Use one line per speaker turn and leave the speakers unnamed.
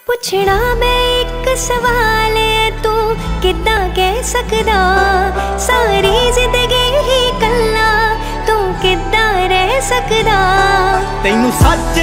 पुछना मैं एक सवाल है, तू किद्दां कह सकदा सारी जिंदगी ही कल्ला तू किद्दां रह सकदा।
तैनू सच